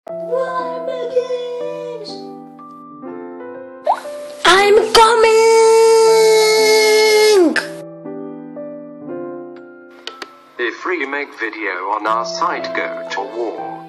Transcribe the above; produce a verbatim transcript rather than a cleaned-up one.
War begins! I'm coming! If we make video on our site, go to war.